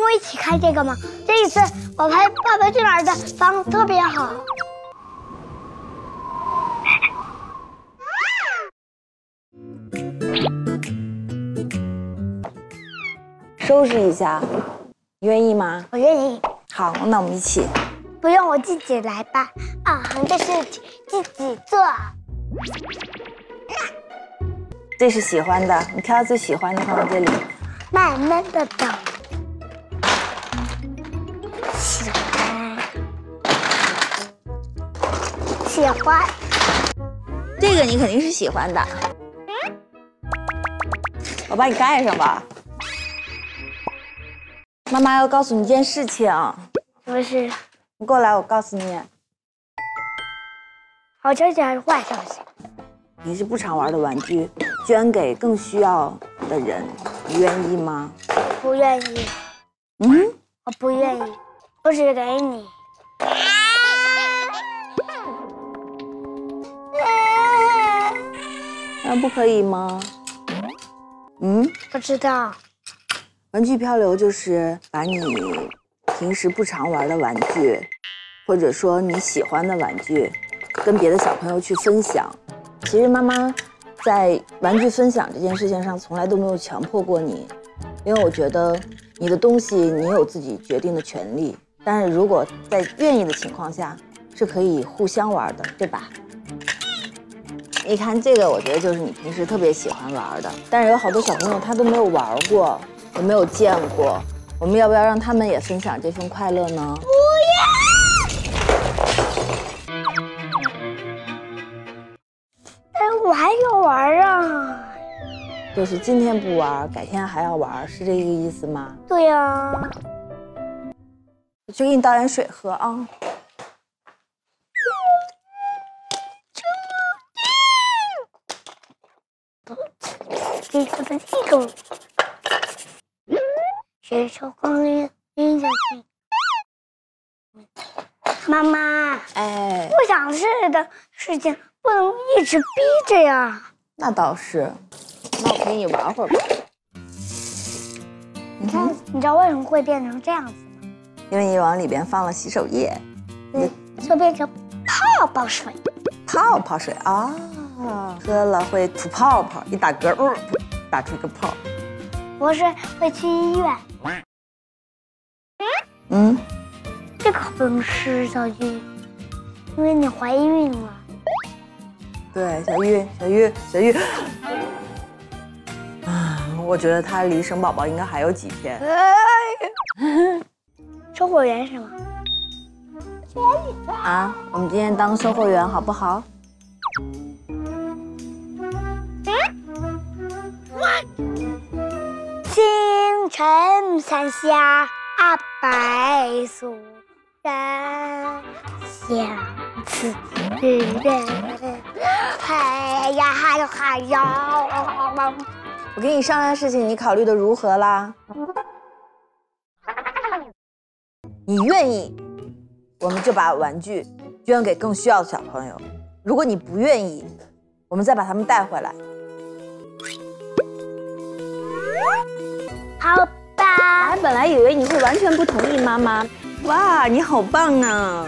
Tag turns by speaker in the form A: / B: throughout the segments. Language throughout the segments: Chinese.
A: 我一起看这个吗？这一次我拍《爸爸去哪儿》的房特别好。
B: 收拾一下，你愿意吗？
A: 我愿意。
B: 好，那我们一起。
A: 不用，我自己来吧。啊，这是自己做。
B: 这是喜欢的，你挑最喜欢的放在这里。
A: 慢慢的等。喜欢。喜欢。
B: 这个你肯定是喜欢的。我帮你盖上吧。妈妈要告诉你一件事情。
A: 什么事？
B: 你过来，我告诉你。
A: 好消息还是坏消息？
B: 你是不常玩的玩具，捐给更需要的人，你愿意吗？
A: 不愿意。
B: 嗯，
A: 我不愿意，我只给你。
B: 那不可以吗？嗯，
A: 不知道。
B: 玩具漂流就是把你平时不常玩的玩具，或者说你喜欢的玩具，跟别的小朋友去分享。其实妈妈在玩具分享这件事情上从来都没有强迫过你，因为我觉得你的东西你有自己决定的权利，但是如果在愿意的情况下是可以互相玩的，对吧？你看这个，我觉得就是你平时特别喜欢玩的，但是有好多小朋友他都没有玩过，也没有见过，我们要不要让他们也分享这份快乐呢？
A: 不要！但是我还要玩啊。
B: 就是今天不玩，改天还要玩，是这个意思吗？
A: 对呀。
B: 我去给你倒点水喝啊。
A: 给我的这种，学手工拎下去。妈妈，
B: 哎，
A: 不想吃的事情不能一直逼着呀。
B: 那倒是，那我陪你玩会儿吧。
A: 你看，你知道为什么会变成这样子吗？
B: 因为你往里边放了洗手液，
A: 就变成泡泡水。
B: 泡泡水啊，喝了会吐泡泡，一打嗝，打出一个泡。
A: 不是会去医院。
B: 嗯，
A: 这可不能吃，小玉，因为你怀孕了。
B: 对，小玉，啊，我觉得她离生宝宝应该还有几天。
A: 售货员是吗？
B: 啊，我们今天当售货员好不好？
A: 青城山下白素贞，相思人。哎呀，还要！
B: 我给你商量的事情，你考虑的如何啦？你愿意，我们就把玩具捐给更需要的小朋友；如果你不愿意，我们再把他们带回来。
A: 好吧。
B: 本来以为你会完全不同意妈妈。哇，你好棒啊！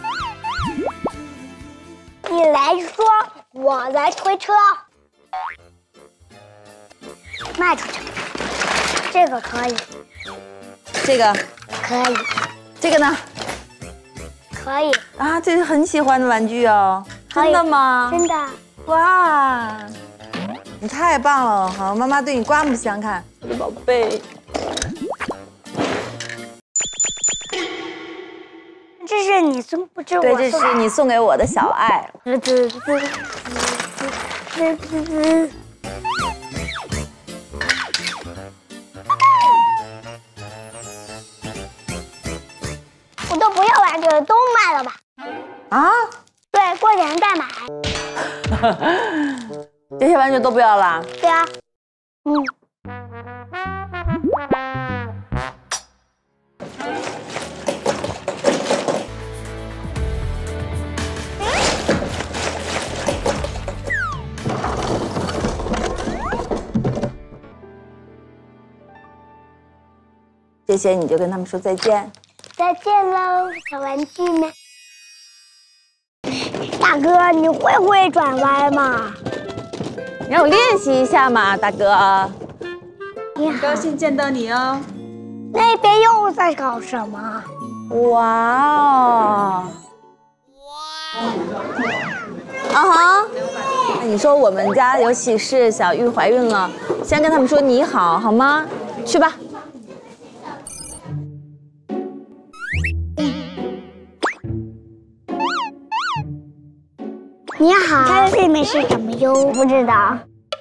A: 你来说，我来推车，卖出去。这个可以，
B: 这个
A: 可以，
B: 这个呢？
A: 可以
B: 啊，这是很喜欢的玩具哦。真的吗？
A: 真的。
B: 哇，你太棒了！好，妈妈对你刮目相看，我的宝贝。
A: 这是你送，不是我
B: 对，
A: 送。
B: 这是你送给我的小爱。
A: 我都不要玩具了，都卖了吧。
B: 啊？
A: 对，过年再买。
B: 这些玩具都不要了？
A: 对啊。
B: 这些你就跟他们说再见。
A: 再见喽，小玩具们。大哥，你会转弯吗？
B: 你让我练习一下嘛，大哥。
A: 你好，
C: 高兴见到你哦。
A: 那边又在搞什么？
B: 哇哦！啊哈！那你说我们家有喜事，小玉怀孕了，先跟他们说你好，好吗？去吧。
A: 你好，它的背面是什么哟？不知道。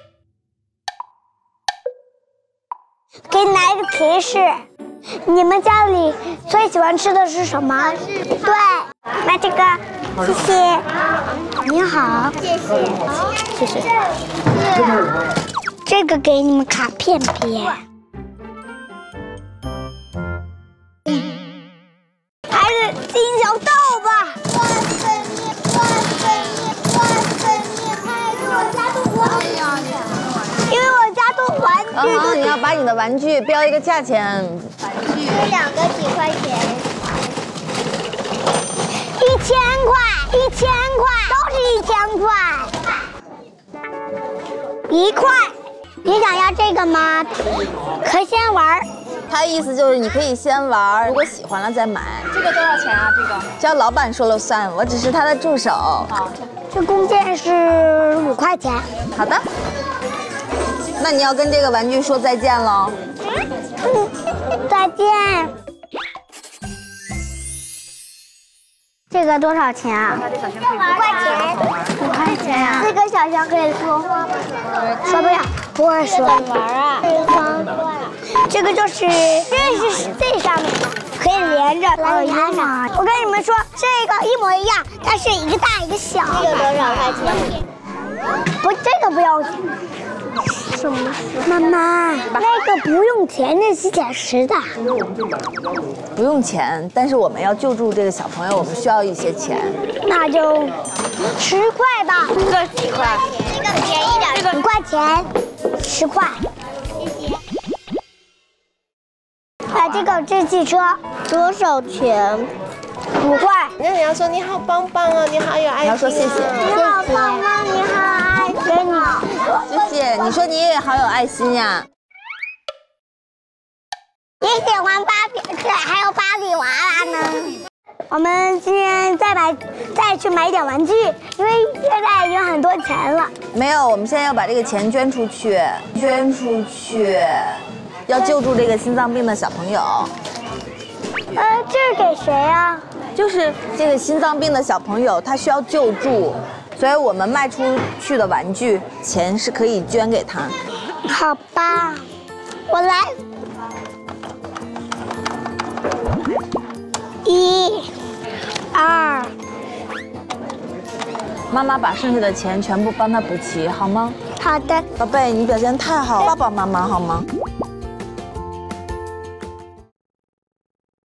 A: 给你来一个提示，你们家里最喜欢吃的是什么？对，那这个，谢谢。你好，谢谢。这个给你们卡片片。还是金小豆吧。因为我家都玩具，
B: 你要把你的玩具标一个价钱。
A: 这2个几块钱？1000块，1000块，都是1000块。1块，你想要这个吗？可以先玩。
B: 他的意思就是你可以先玩，如果喜欢了再买。
C: 这个多少钱啊？这个？
B: 只要老板说了算，我只是他的助手。
C: 好，
A: 这弓箭是5块钱。
B: 好的。那你要跟这个玩具说再见喽。
A: 再见。这个多少钱啊？5块钱。5块钱啊？这个小熊可以说话吗？说不了，不会说。玩啊？这个就是这是最上面的，可以连着。我跟你们说，这个一模一样，但是一个大一个小。这个多少块钱？不，这个不要钱。什么？妈妈，那个不用钱，那是捡石的。
B: 不用钱，但是我们要救助这个小朋友，我们需要一些钱。
A: 那就10块吧。这个几块？这个便宜点。这个5块钱，10块。谢谢。这个这汽车多少钱？5块。
D: 那你要说你好棒棒哦，你好有爱心。
B: 你要说谢谢。
A: 你好棒棒，你好爱心。
B: 谢谢。你说你也好有爱心呀。
A: 你喜欢芭比，还有芭比娃娃呢。我们今天再去买一点玩具，因为现在已经很多钱了。
B: 没有，我们现在要把这个钱捐出去，要救助这个心脏病的小朋友。
A: 这是给谁啊？
B: 就是这个心脏病的小朋友，他需要救助，所以我们卖出去的玩具钱是可以捐给他。
A: 好吧，我来。1、2。
B: 妈妈把剩下的钱全部帮他补齐，好吗？
A: 好的。
B: 宝贝，你表现太好了，抱抱妈妈好吗？